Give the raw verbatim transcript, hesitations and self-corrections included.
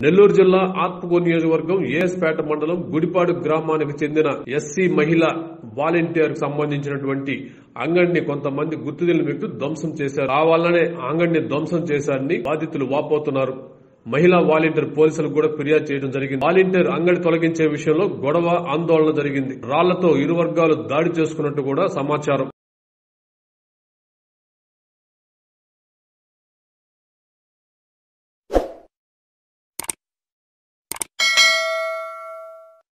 నెల్లూరు జిల్లా ఆత్మకూరు నియోజకవర్గం ఏఎస్పేట మండలం గుడిపాడు గ్రామానికి చెందిన ఎస్సీ మహిళ వాలంటీర్ కు సంబంధించినటువంటి అంగడిని కొంతమంది గుర్తు తెలియని వ్యక్తులు ధ్వంసం చేశారు. ఆ వల్లనే అంగడిని ధ్వంసం చేశారని బాధితులు వాపోతున్నారు. మహిళా వాలంటీర్ పోలీసులకు కూడా ఫిర్యాదు చేయడం జరిగింది. వాలంటీర్ అంగడి తొలగించే విషయంలో గొడవ ఆందోళన జరిగింది. రాళ్లతో ఇరు వర్గాలు దాడి చేసుకున్నట్టు కూడా సమాచారం.